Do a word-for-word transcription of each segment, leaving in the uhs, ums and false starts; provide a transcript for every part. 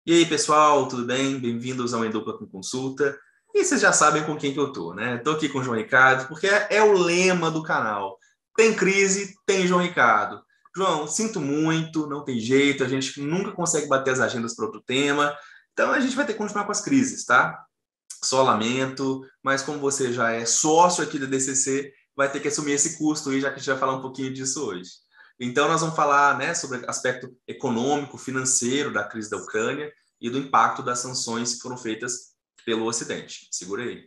E aí, pessoal, tudo bem? Bem-vindos ao Em Dupla com Consulta. E vocês já sabem com quem que eu tô, né? Tô aqui com o João Ricardo, porque é, é o lema do canal. Tem crise, tem João Ricardo. João, sinto muito, não tem jeito, a gente nunca consegue bater as agendas para outro tema, então a gente vai ter que continuar com as crises, tá? Só lamento, mas como você já é sócio aqui da D C C, vai ter que assumir esse custo aí, já que a gente vai falar um pouquinho disso hoje. Então, nós vamos falar, né, sobre o aspecto econômico, financeiro da crise da Ucrânia e do impacto das sanções que foram feitas pelo Ocidente. Segura aí.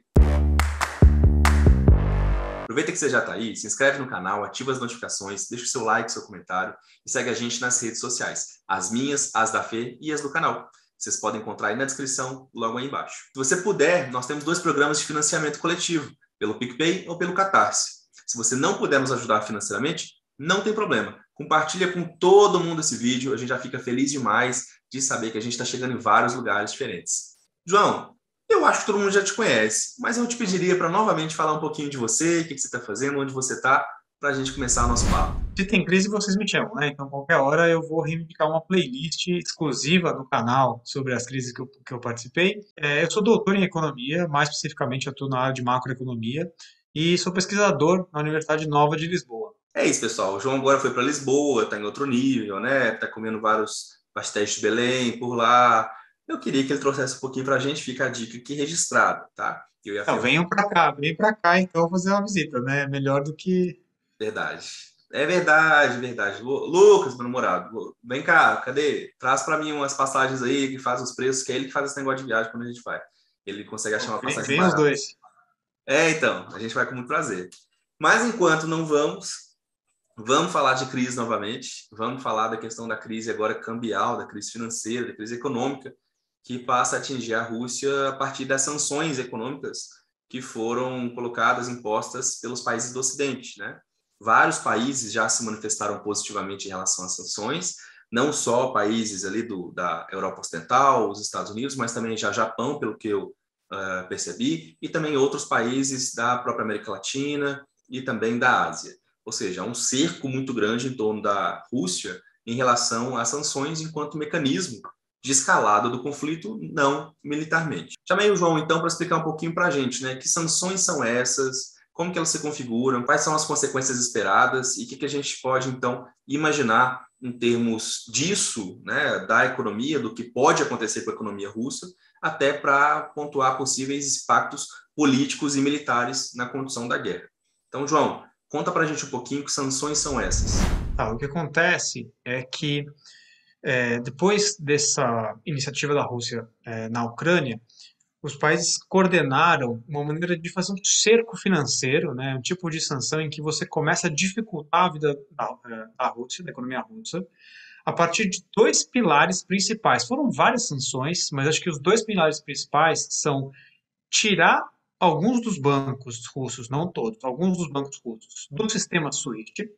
Aproveita que você já está aí, se inscreve no canal, ativa as notificações, deixa o seu like, seu comentário e segue a gente nas redes sociais, as minhas, as da Fê e as do canal. Vocês podem encontrar aí na descrição, logo aí embaixo. Se você puder, nós temos dois programas de financiamento coletivo, pelo PicPay ou pelo Catarse. Se você não puder nos ajudar financeiramente, não tem problema. Compartilha com todo mundo esse vídeo, a gente já fica feliz demais de saber que a gente está chegando em vários lugares diferentes. João, eu acho que todo mundo já te conhece, mas eu te pediria para novamente falar um pouquinho de você, o que, que você está fazendo, onde você está, para a gente começar o nosso papo. Se tem crise, vocês me chamam, né? Então, qualquer hora eu vou reivindicar uma playlist exclusiva do canal sobre as crises que eu, que eu participei. É, eu sou doutor em economia, mais especificamente atuo na área de macroeconomia e sou pesquisador na Universidade Nova de Lisboa. É isso, pessoal. O João agora foi para Lisboa, está em outro nível, né? Está comendo vários pastéis de Belém por lá. Eu queria que ele trouxesse um pouquinho para a gente, fica a dica aqui registrada, tá? Eu e a Então, Fê. venham para cá, venham para cá então fazer uma visita, né? Melhor do que. Verdade. É verdade, verdade. Lu- Lucas, meu namorado, vem cá, cadê? Traz para mim umas passagens aí que faz os preços, que é ele que faz esse negócio de viagem quando a gente vai. Ele consegue achar uma Vem, passagem venham os barata. dois. É, então, a gente vai com muito prazer. Mas enquanto não vamos, vamos falar de crise novamente. Vamos falar da questão da crise agora cambial, da crise financeira, da crise econômica, que passa a atingir a Rússia a partir das sanções econômicas que foram colocadas, impostas pelos países do Ocidente, né? Vários países já se manifestaram positivamente em relação às sanções, não só países ali do, da Europa Ocidental, os Estados Unidos, mas também já Japão, pelo que eu uh, percebi, e também outros países da própria América Latina e também da Ásia. Ou seja, há um cerco muito grande em torno da Rússia em relação às sanções enquanto mecanismo de escalada do conflito, não militarmente. Chamei o João, então, para explicar um pouquinho para a gente, né? Que sanções são essas, como que elas se configuram, quais são as consequências esperadas e o que, que a gente pode, então, imaginar em termos disso, né, da economia, do que pode acontecer com a economia russa, até para pontuar possíveis impactos políticos e militares na condução da guerra. Então, João, conta para a gente um pouquinho que sanções são essas. Tá, o que acontece é que é, depois dessa iniciativa da Rússia é, na Ucrânia, os países coordenaram uma maneira de fazer um cerco financeiro, né, um tipo de sanção em que você começa a dificultar a vida da, eh, da Rússia, da economia russa, a partir de dois pilares principais. Foram várias sanções, mas acho que os dois pilares principais são tirar alguns dos bancos russos, não todos, alguns dos bancos russos do sistema SWIFT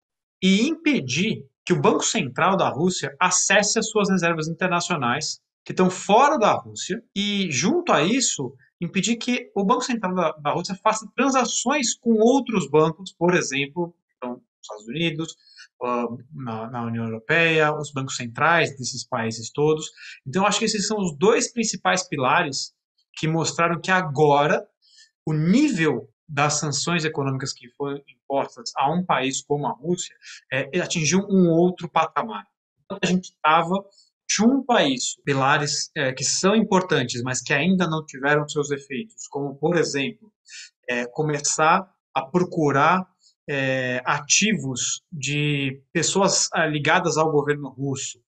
e impedir que o Banco Central da Rússia acesse as suas reservas internacionais que estão fora da Rússia e, junto a isso, impedir que o Banco Central da, da Rússia faça transações com outros bancos, por exemplo, então, nos Estados Unidos, uh, na, na União Europeia, os bancos centrais desses países todos. Então, acho que esses são os dois principais pilares que mostraram que agora o nível das sanções econômicas que foram impostas a um país como a Rússia é, atingiu um outro patamar. Então, a gente estava junto a isso, pilares é, que são importantes, mas que ainda não tiveram seus efeitos, como, por exemplo, é, começar a procurar é, ativos de pessoas ah, ligadas ao governo russo.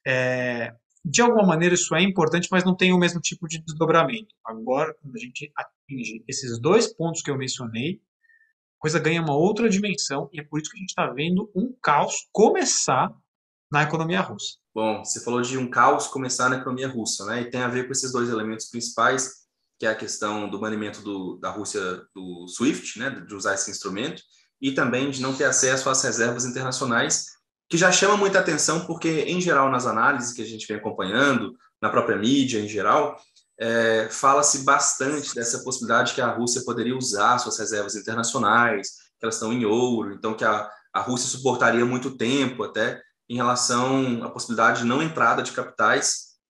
É, de alguma maneira isso é importante, mas não tem o mesmo tipo de desdobramento. Agora, quando a gente atinge esses dois pontos que eu mencionei, a coisa ganha uma outra dimensão e é por isso que a gente está vendo um caos começar na economia russa. Bom, você falou de um caos começar na economia russa, né? E tem a ver com esses dois elementos principais, que é a questão do banimento do, da Rússia do SWIFT, né? De usar esse instrumento, e também de não ter acesso às reservas internacionais, que já chama muita atenção, porque, em geral, nas análises que a gente vem acompanhando, na própria mídia em geral, é, fala-se bastante dessa possibilidade que a Rússia poderia usar suas reservas internacionais, que elas estão em ouro, então que a, a Rússia suportaria muito tempo até em relação à possibilidade de não entrada de capitais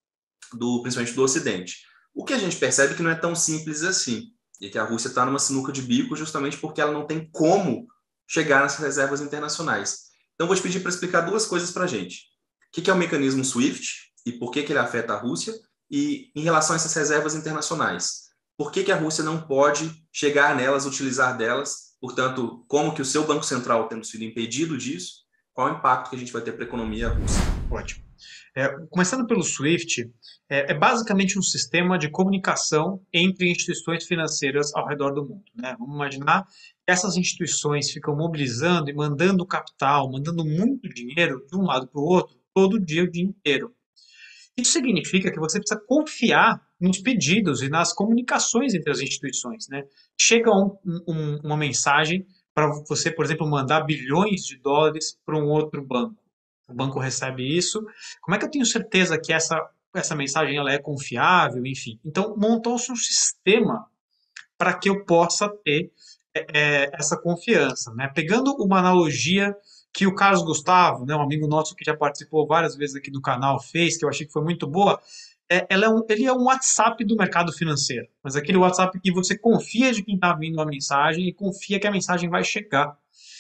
do, principalmente do Ocidente. O que a gente percebe é que não é tão simples assim, e que a Rússia está numa sinuca de bico justamente porque ela não tem como chegar nessas reservas internacionais. Então, vou te pedir para explicar duas coisas para a gente. O que é o mecanismo SWIFT e por que ele afeta a Rússia? E em relação a essas reservas internacionais, por que, que a Rússia não pode chegar nelas, utilizar delas? Portanto, como que o seu Banco Central, tendo sido impedido disso, qual o impacto que a gente vai ter para a economia russa? Ótimo. É, começando pelo SWIFT, é, é basicamente um sistema de comunicação entre instituições financeiras ao redor do mundo, né? Vamos imaginar que essas instituições ficam mobilizando e mandando capital, mandando muito dinheiro de um lado para o outro, todo dia, o dia inteiro. Isso significa que você precisa confiar nos pedidos e nas comunicações entre as instituições, né? Chega um, um, uma mensagem para você, por exemplo, mandar bilhões de dólares para um outro banco. O banco recebe isso. Como é que eu tenho certeza que essa, essa mensagem ela é confiável, enfim? Então, montou-se um sistema para que eu possa ter é, é, essa confiança, né? Pegando uma analogia que o Carlos Gustavo, né, um amigo nosso que já participou várias vezes aqui do canal, fez, que eu achei que foi muito boa, é, ela é um, ele é um WhatsApp do mercado financeiro, mas aquele WhatsApp que você confia de quem está vindo a mensagem e confia que a mensagem vai chegar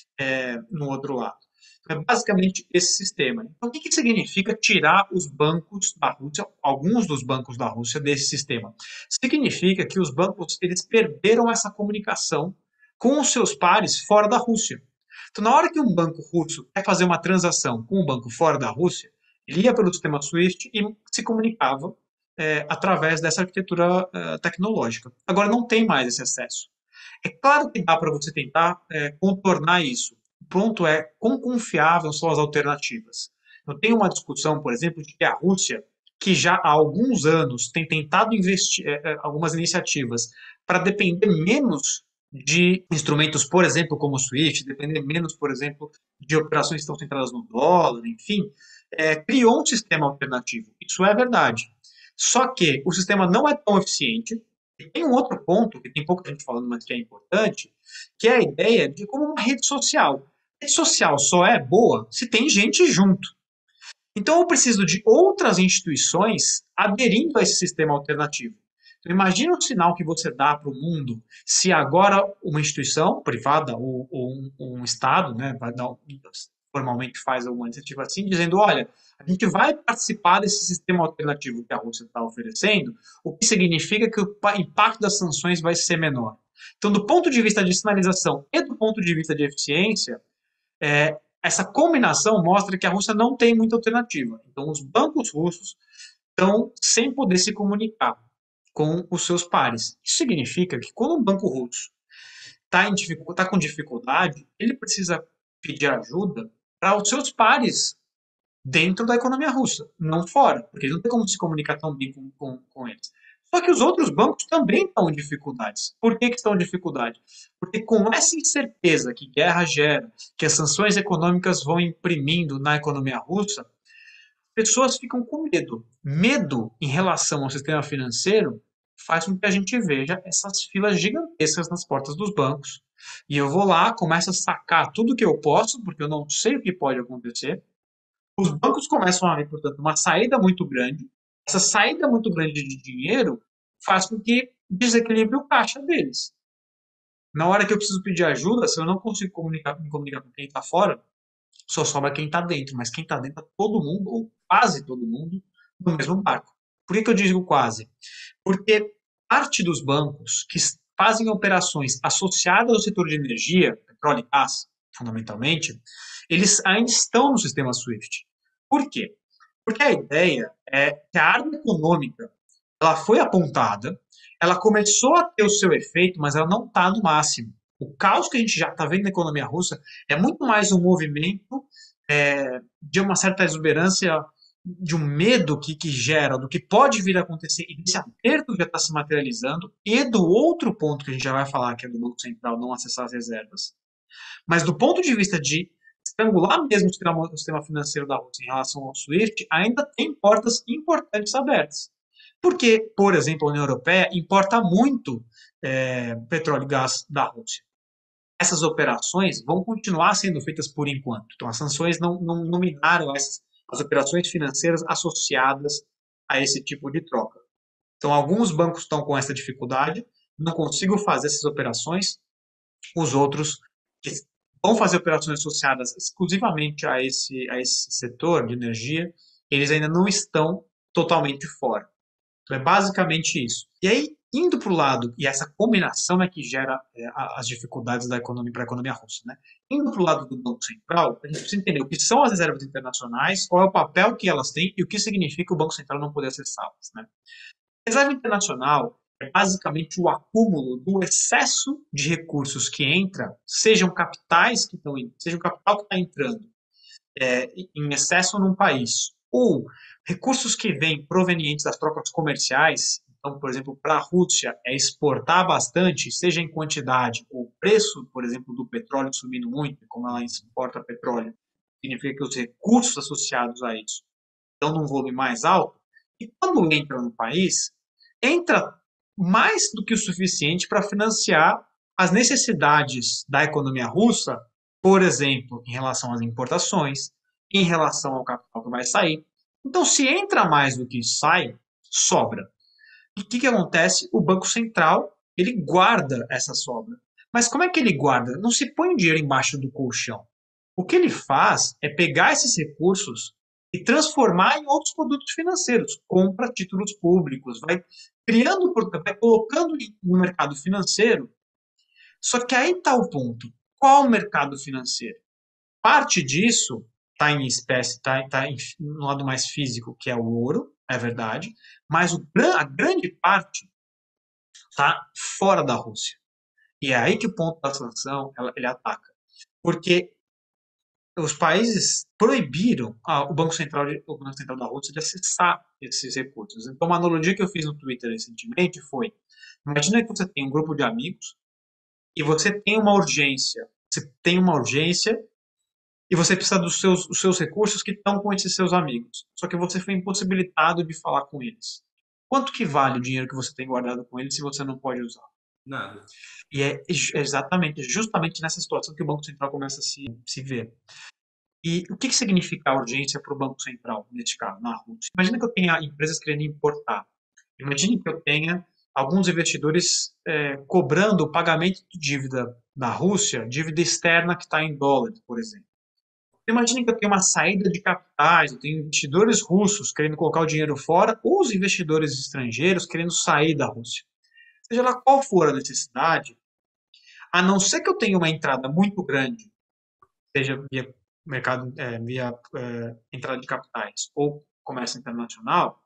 é, no outro lado. É basicamente esse sistema. Então, o que, que significa tirar os bancos da Rússia, alguns dos bancos da Rússia, desse sistema? Significa que os bancos eles perderam essa comunicação com os seus pares fora da Rússia. Então, na hora que um banco russo quer fazer uma transação com um banco fora da Rússia, ele ia pelo sistema SWIFT e se comunicava é, através dessa arquitetura é, tecnológica. Agora não tem mais esse acesso. É claro que dá para você tentar é, contornar isso. O ponto é quão confiáveis são as alternativas. Eu tenho uma discussão, por exemplo, de que a Rússia, que já há alguns anos tem tentado investir é, algumas iniciativas para depender menos de instrumentos, por exemplo, como o SWIFT, depender menos, por exemplo, de operações que estão centradas no dólar, enfim, é, criou um sistema alternativo. Isso é verdade. Só que o sistema não é tão eficiente. E tem um outro ponto, que tem pouca gente falando, mas que é importante, que é a ideia de como uma rede social. A rede social só é boa se tem gente junto. Então eu preciso de outras instituições aderindo a esse sistema alternativo. Então, imagina o sinal que você dá para o mundo se agora uma instituição privada ou, ou um, um Estado, né, vai dar, formalmente faz alguma iniciativa assim, dizendo, olha, a gente vai participar desse sistema alternativo que a Rússia está oferecendo, o que significa que o impacto das sanções vai ser menor. Então, do ponto de vista de sinalização e do ponto de vista de eficiência, é, essa combinação mostra que a Rússia não tem muita alternativa. Então, os bancos russos estão sem poder se comunicar com os seus pares. Isso significa que quando um banco russo está tá com dificuldade, ele precisa pedir ajuda para os seus pares dentro da economia russa, não fora, porque ele não tem como se comunicar tão bem com, com, com eles. Só que os outros bancos também estão em dificuldades. Por que, que estão em dificuldade? Porque com essa incerteza que guerra gera, que as sanções econômicas vão imprimindo na economia russa, pessoas ficam com medo. Medo em relação ao sistema financeiro faz com que a gente veja essas filas gigantescas nas portas dos bancos. E eu vou lá, começo a sacar tudo que eu posso, porque eu não sei o que pode acontecer. Os bancos começam a ver, portanto, uma saída muito grande. Essa saída muito grande de dinheiro faz com que desequilibre o caixa deles. Na hora que eu preciso pedir ajuda, se eu não consigo comunicar, me comunicar com quem está fora, só sobra quem está dentro, mas quem está dentro é todo mundo, ou quase todo mundo, no mesmo barco. Por que, que eu digo quase? Porque parte dos bancos que fazem operações associadas ao setor de energia, petróleo e gás, fundamentalmente, eles ainda estão no sistema SWIFT. Por quê? Porque a ideia é que a arma econômica ela foi apontada, ela começou a ter o seu efeito, mas ela não está no máximo. O caos que a gente já está vendo na economia russa é muito mais um movimento é, de uma certa exuberância, de um medo que, que gera, do que pode vir a acontecer, e desse aperto que já está se materializando, e do outro ponto que a gente já vai falar, que é do Banco Central não acessar as reservas. Mas do ponto de vista de estrangular mesmo o sistema, o sistema financeiro da Rússia em relação ao SWIFT, ainda tem portas importantes abertas. Porque, por exemplo, a União Europeia importa muito é, petróleo e gás da Rússia. Essas operações vão continuar sendo feitas por enquanto. Então, as sanções não, não, não minaram essas, as operações financeiras associadas a esse tipo de troca. Então, alguns bancos estão com essa dificuldade, não consigam fazer essas operações, os outros que vão fazer operações associadas exclusivamente a esse, a esse setor de energia, eles ainda não estão totalmente fora. Então, é basicamente isso. E aí, indo para o lado, e essa combinação é que gera é, as dificuldades da economia para a economia russa, né? Indo para o lado do Banco Central, a gente precisa entender o que são as reservas internacionais, qual é o papel que elas têm e o que significa o Banco Central não poder acessá-las, né? A reserva internacional é basicamente o acúmulo do excesso de recursos que entra, sejam capitais que estão, seja o capital que está entrando é, em excesso num país, ou recursos que vêm provenientes das trocas comerciais. Então, por exemplo, para a Rússia é exportar bastante, seja em quantidade, ou o preço, por exemplo, do petróleo subindo muito, como ela exporta petróleo, significa que os recursos associados a isso estão num volume mais alto, e quando entra no país, entra mais do que o suficiente para financiar as necessidades da economia russa, por exemplo, em relação às importações, em relação ao capital que vai sair. Então, se entra mais do que sai, sobra. E o que, que acontece? O Banco Central, ele guarda essa sobra. Mas como é que ele guarda? Não se põe o dinheiro embaixo do colchão. O que ele faz é pegar esses recursos e transformar em outros produtos financeiros. Compra títulos públicos, vai criando, vai colocando no mercado financeiro. Só que aí está o ponto. Qual o mercado financeiro? Parte disso está em espécie, está tá no lado mais físico, que é o ouro, é verdade, mas o, a grande parte está fora da Rússia. E é aí que o ponto da sanção ela, ele ataca. Porque os países proibiram ah, o, Banco Central de, o Banco Central da Rússia de acessar esses recursos. Então, uma analogia que eu fiz no Twitter recentemente foi: imagina que você tem um grupo de amigos e você tem uma urgência. Você tem uma urgência e você precisa dos seus, dos seus recursos que estão com esses seus amigos. Só que você foi impossibilitado de falar com eles. Quanto que vale o dinheiro que você tem guardado com eles se você não pode usar? Nada. E é exatamente, justamente nessa situação que o Banco Central começa a se, se ver. E o que, que significa a urgência para o Banco Central, neste caso, na Rússia? Imagina que eu tenha empresas querendo importar. Imagine que eu tenha alguns investidores é, cobrando o pagamento de dívida da Rússia, dívida externa que está em dólares, por exemplo. Imagine que eu tenho uma saída de capitais, eu tenho investidores russos querendo colocar o dinheiro fora, ou os investidores estrangeiros querendo sair da Rússia. Seja lá qual for a necessidade, a não ser que eu tenha uma entrada muito grande, seja via mercado, é, via é, entrada de capitais ou comércio internacional,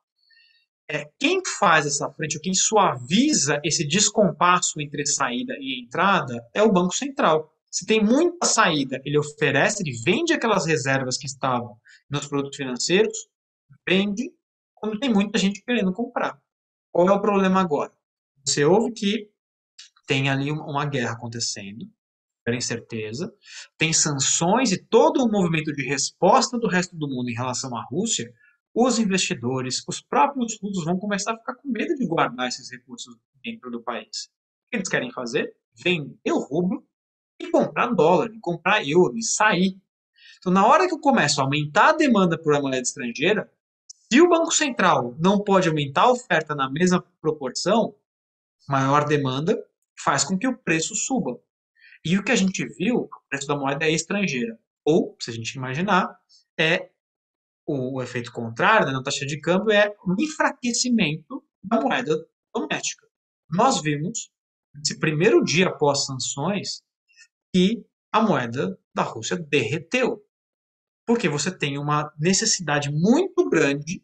é, quem faz essa frente, ou quem suaviza esse descompasso entre saída e entrada é o Banco Central. Se tem muita saída, ele oferece, ele vende aquelas reservas que estavam nos produtos financeiros, vende quando tem muita gente querendo comprar. Qual é o problema agora? Você ouve que tem ali uma guerra acontecendo, era incerteza, tem sanções e todo um movimento de resposta do resto do mundo em relação à Rússia. Os investidores, os próprios russos vão começar a ficar com medo de guardar esses recursos dentro do país. O que eles querem fazer? Vender o rublo e comprar dólar, e comprar euro, e sair. Então, na hora que eu começo a aumentar a demanda por uma moeda estrangeira, se o Banco Central não pode aumentar a oferta na mesma proporção, maior demanda faz com que o preço suba. E o que a gente viu, o preço da moeda é estrangeira. Ou, se a gente imaginar, é o, o efeito contrário, né, na taxa de câmbio, é o enfraquecimento da moeda doméstica. Nós vimos, nesse primeiro dia após sanções, que a moeda da Rússia derreteu. Porque você tem uma necessidade muito grande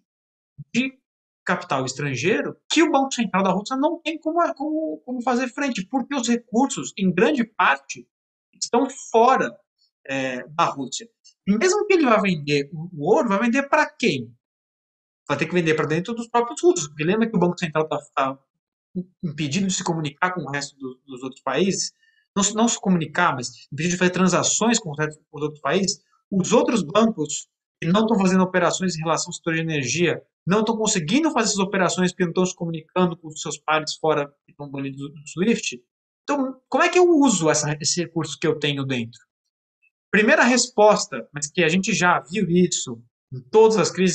de capital estrangeiro que o Banco Central da Rússia não tem como, como, como fazer frente, porque os recursos, em grande parte, estão fora é, da Rússia. E mesmo que ele vá vender o ouro, vai vender para quem? Vai ter que vender para dentro dos próprios russos. Porque lembra que o Banco Central está tá impedido de se comunicar com o resto do, dos outros países? Não, não se comunicar, mas impedido de fazer transações com os outros países. Os outros bancos que não estão fazendo operações em relação ao setor de energia não estão conseguindo fazer essas operações porque não estão se comunicando com os seus pares fora que estão banidos do SWIFT. Então, como é que eu uso essa, esse recurso que eu tenho dentro? Primeira resposta, mas que a gente já viu isso em todas as crises,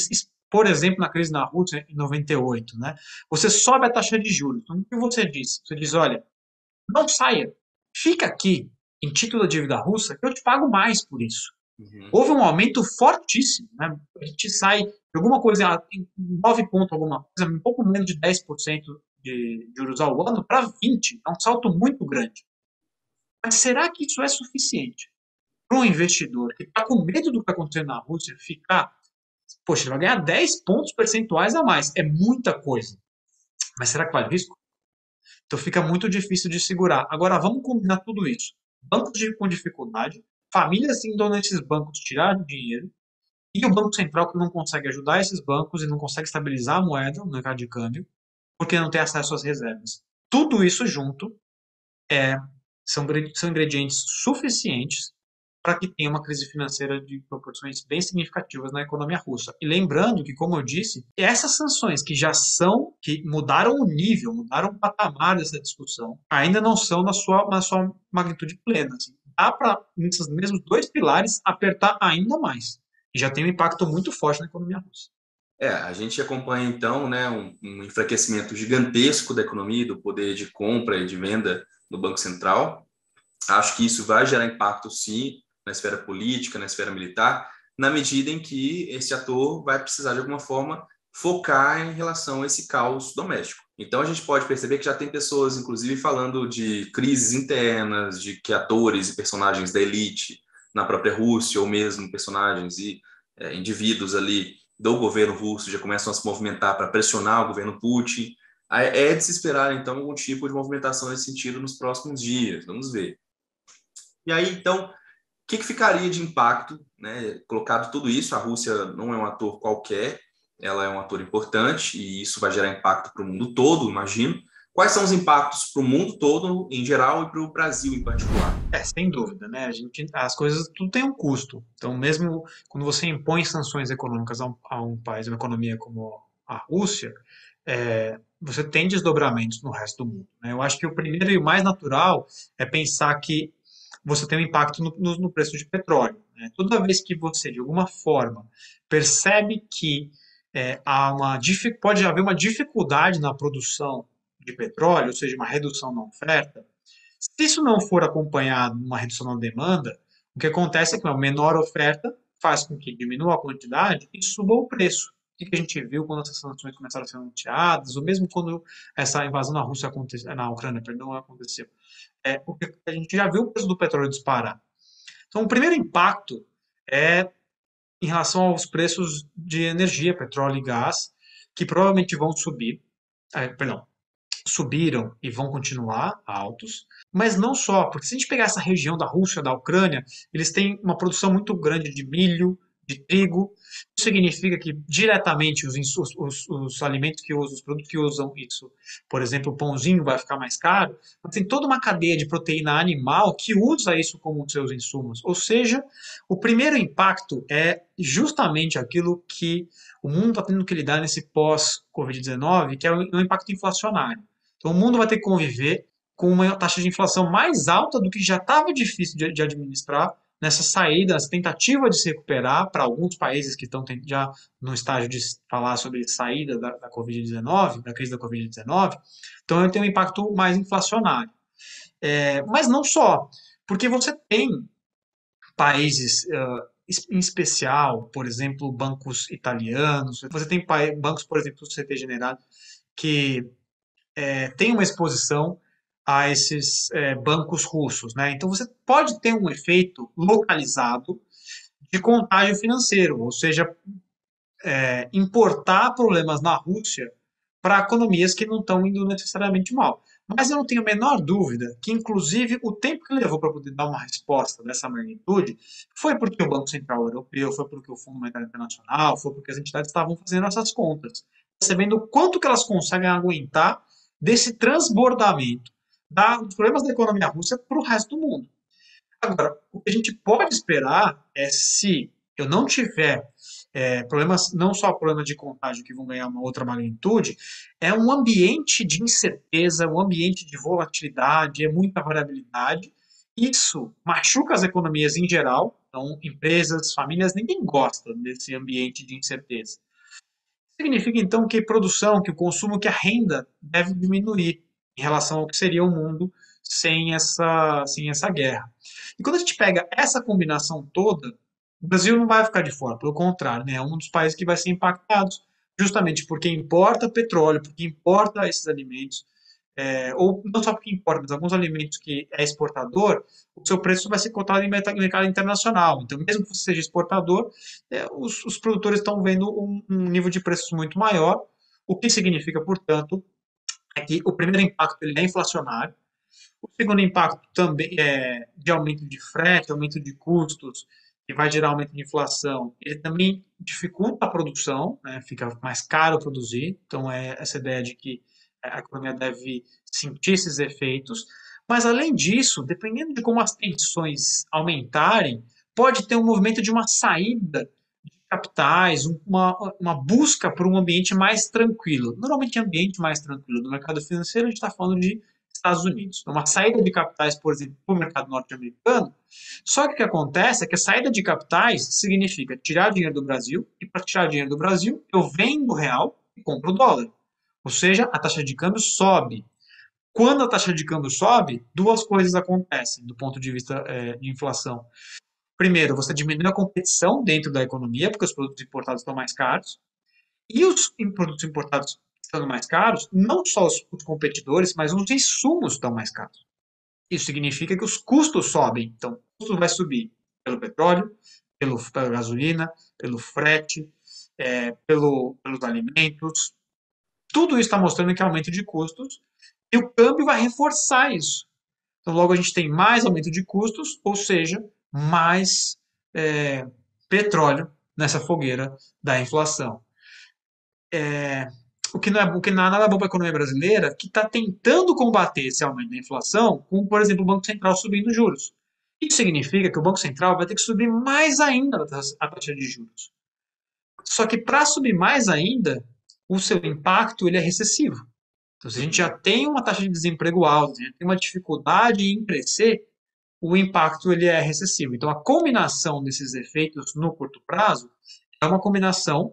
por exemplo, na crise na Rússia em noventa e oito, né? Você sobe a taxa de juros. Então, o que você diz? Você diz, olha, não saia, fica aqui em título da dívida russa que eu te pago mais por isso. Uhum. Houve um aumento fortíssimo, né? A gente sai de alguma coisa, em nove pontos alguma coisa, um pouco menos de dez por cento de juros ao ano para vinte por cento. É um salto muito grande. Mas será que isso é suficiente para um investidor que está com medo do que está acontecendo na Rússia ficar, poxa, ele vai ganhar dez pontos percentuais a mais? É muita coisa. Mas será que vale o risco? Então fica muito difícil de segurar. Agora vamos combinar tudo isso. Bancos de, com dificuldade, famílias indo nesses bancos tirar dinheiro, e o Banco Central que não consegue ajudar esses bancos e não consegue estabilizar a moeda no mercado de câmbio, porque não tem acesso às reservas. Tudo isso junto é, são, são ingredientes suficientes para que tenha uma crise financeira de proporções bem significativas na economia russa. E lembrando que, como eu disse, essas sanções que já são, que mudaram o nível, mudaram o patamar dessa discussão, ainda não são na sua, na sua magnitude plena. Assim. Dá para, nesses mesmos dois pilares, apertar ainda mais. E já tem um impacto muito forte na economia russa. É, a gente acompanha então, né, um, um enfraquecimento gigantesco da economia, do poder de compra e de venda do Banco Central. Acho que isso vai gerar impacto, sim, na esfera política, na esfera militar, na medida em que esse ator vai precisar, de alguma forma, focar em relação a esse caos doméstico. Então, a gente pode perceber que já tem pessoas, inclusive, falando de crises internas, de que atores e personagens da elite na própria Rússia, ou mesmo personagens e é, indivíduos ali do governo russo já começam a se movimentar para pressionar o governo Putin. É de se esperar, então, algum tipo de movimentação nesse sentido nos próximos dias. Vamos ver. E aí, então, o que, que ficaria de impacto, né? Colocado tudo isso, a Rússia não é um ator qualquer, ela é um ator importante e isso vai gerar impacto para o mundo todo, imagino. Quais são os impactos para o mundo todo, em geral, e para o Brasil em particular? É, sem dúvida, né? A gente, as coisas, tudo tem um custo. Então, mesmo quando você impõe sanções econômicas a um, a um país, uma economia como a Rússia, é, você tem desdobramentos no resto do mundo, né? Eu acho que o primeiro e o mais natural é pensar que você tem um impacto no, no, no preço de petróleo, né? Toda vez que você, de alguma forma, percebe que é, há uma, pode haver uma dificuldade na produção de petróleo, ou seja, uma redução na oferta, se isso não for acompanhado de uma redução na demanda, o que acontece é que uma menor oferta faz com que diminua a quantidade e suba o preço. O que a gente viu quando essas sanções começaram a ser anunciadas, ou mesmo quando essa invasão na Rússia aconteceu, na Ucrânia, perdão, aconteceu. É, porque a gente já viu o preço do petróleo disparar. Então, o primeiro impacto é em relação aos preços de energia, petróleo e gás, que provavelmente vão subir. É, perdão, subiram e vão continuar altos, mas não só, porque se a gente pegar essa região da Rússia, da Ucrânia, eles têm uma produção muito grande de milho, de trigo. Isso significa que diretamente os, os, os alimentos que usam, os produtos que usam isso, por exemplo, o pãozinho vai ficar mais caro, mas tem toda uma cadeia de proteína animal que usa isso como um dos seus insumos. Ou seja, o primeiro impacto é justamente aquilo que o mundo está tendo que lidar nesse pós-Covid dezenove, que é o impacto inflacionário. Então, o mundo vai ter que conviver com uma taxa de inflação mais alta do que já estava difícil de, de, administrar nessa saída, essa tentativa de se recuperar para alguns países que estão já no estágio de falar sobre saída da, da Covid dezenove, da crise da Covid dezenove. Então, ele tem um impacto mais inflacionário. É, mas não só, porque você tem países, uh, em especial, por exemplo, bancos italianos, você tem bancos, por exemplo, o C T Generale, que é, tem uma exposição a esses é, bancos russos, né? Então você pode ter um efeito localizado de contágio financeiro, ou seja, é, importar problemas na Rússia para economias que não estão indo necessariamente mal. Mas eu não tenho a menor dúvida que, inclusive, o tempo que levou para poder dar uma resposta dessa magnitude foi porque o Banco Central Europeu, foi porque o Fundo Monetário Internacional, foi porque as entidades estavam fazendo essas contas, percebendo o quanto que elas conseguem aguentar desse transbordamento da, dos problemas da economia russa para o resto do mundo. Agora, o que a gente pode esperar é se eu não tiver é, problemas, não só problemas de contágio que vão ganhar uma outra magnitude, é um ambiente de incerteza, um ambiente de volatilidade, é muita variabilidade. Isso machuca as economias em geral, então empresas, famílias, ninguém gosta desse ambiente de incerteza. Significa, então, que a produção, que o consumo, que a renda deve diminuir em relação ao que seria o mundo sem essa, sem essa guerra. E quando a gente pega essa combinação toda, o Brasil não vai ficar de fora, pelo contrário, né? É um dos países que vai ser impactado, justamente porque importa petróleo, porque importa esses alimentos, é, ou não só porque importa, mas alguns alimentos que é exportador, o seu preço vai ser cotado em mercado internacional. Então, mesmo que você seja exportador, é, os, os, produtores estão vendo um, um nível de preços muito maior, o que significa, portanto, é que o primeiro impacto ele é inflacionário, o segundo impacto também é de aumento de frete, aumento de custos, que vai gerar aumento de inflação. Ele também dificulta a produção, né? Fica mais caro produzir. Então, é essa ideia de que a economia deve sentir esses efeitos. Mas, além disso, dependendo de como as tensões aumentarem, pode ter um movimento de uma saída de capitais, uma, uma busca por um ambiente mais tranquilo. Normalmente, ambiente mais tranquilo do mercado financeiro, a gente está falando de Estados Unidos. Uma saída de capitais, por exemplo, para o mercado norte-americano. Só que o que acontece é que a saída de capitais significa tirar dinheiro do Brasil, e para tirar dinheiro do Brasil, eu vendo o real e compro o dólar. Ou seja, a taxa de câmbio sobe. Quando a taxa de câmbio sobe, duas coisas acontecem do ponto de vista é, de inflação. Primeiro, você diminui a competição dentro da economia, porque os produtos importados estão mais caros. E os produtos importados estando mais caros, não só os, os competidores, mas os insumos estão mais caros. Isso significa que os custos sobem. Então, o custo vai subir pelo petróleo, pelo, pela gasolina, pelo frete, é, pelo, pelos alimentos. Tudo isso está mostrando que há aumento de custos e o câmbio vai reforçar isso. Então, logo a gente tem mais aumento de custos, ou seja, mais é, petróleo nessa fogueira da inflação. É, o que não é, o que não é nada bom para a economia brasileira, que está tentando combater esse aumento da inflação, com, por exemplo, o Banco Central subindo juros. Isso significa que o Banco Central vai ter que subir mais ainda a taxa de juros. Só que para subir mais ainda, o seu impacto ele é recessivo. Então, se a gente já tem uma taxa de desemprego alta, já tem uma dificuldade em crescer, o impacto ele é recessivo. Então, a combinação desses efeitos no curto prazo é uma combinação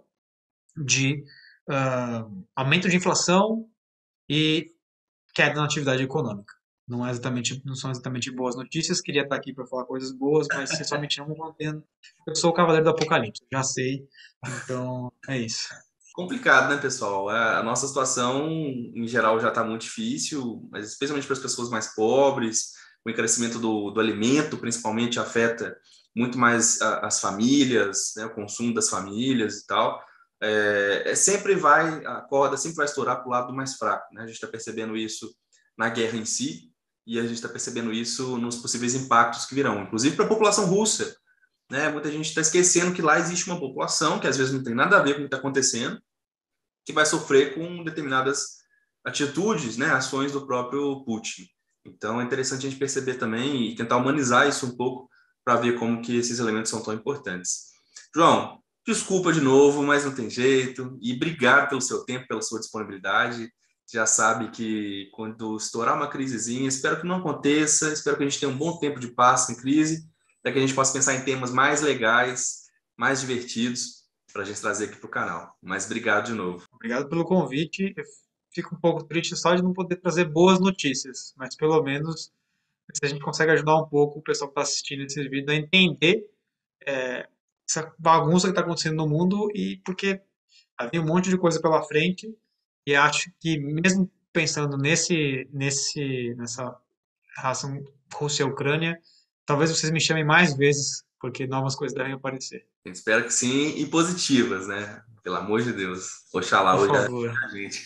de uh, aumento de inflação e queda na atividade econômica. Não, é exatamente, não são exatamente boas notícias. Queria estar aqui para falar coisas boas, mas se só me chamam mantendo. Eu sou o Cavaleiro do Apocalipse, já sei. Então, é isso. Complicado, né, pessoal? A nossa situação, em geral, já está muito difícil, mas especialmente para as pessoas mais pobres, o encarecimento do, do alimento, principalmente, afeta muito mais a, as famílias, né, o consumo das famílias e tal. É, é, sempre vai, a corda sempre vai estourar para o lado mais fraco, né? A gente está percebendo isso na guerra em si e a gente está percebendo isso nos possíveis impactos que virão, inclusive para a população russa, né? Muita gente está esquecendo que lá existe uma população que às vezes não tem nada a ver com o que está acontecendo, que vai sofrer com determinadas atitudes, né, ações do próprio Putin. Então é interessante a gente perceber também e tentar humanizar isso um pouco para ver como que esses elementos são tão importantes. João, desculpa de novo, mas não tem jeito. E obrigado pelo seu tempo, pela sua disponibilidade. Já sabe que quando estourar uma crisezinha, espero que não aconteça, espero que a gente tenha um bom tempo de paz em crise, para que a gente possa pensar em temas mais legais, mais divertidos, para a gente trazer aqui para o canal. Mas obrigado de novo. Obrigado pelo convite. Eu fico um pouco triste só de não poder trazer boas notícias, mas pelo menos se a gente consegue ajudar um pouco o pessoal que está assistindo esse vídeo a entender é, essa bagunça que está acontecendo no mundo e porque havia um monte de coisa pela frente e acho que mesmo pensando nesse, nesse, nessa relação Rússia-Ucrânia, talvez vocês me chamem mais vezes porque novas coisas devem aparecer. Eu espero que sim, e positivas, né? Pelo amor de Deus. Oxalá Por hoje favor. a gente.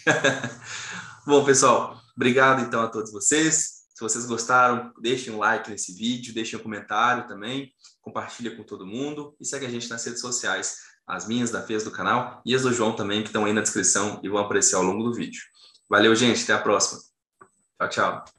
Bom, pessoal, obrigado então a todos vocês. Se vocês gostaram, deixem um like nesse vídeo, deixem um comentário também, compartilha com todo mundo e segue a gente nas redes sociais, as minhas, da Fez do canal e as do João também, que estão aí na descrição e vão aparecer ao longo do vídeo. Valeu, gente, até a próxima. Tchau, tchau.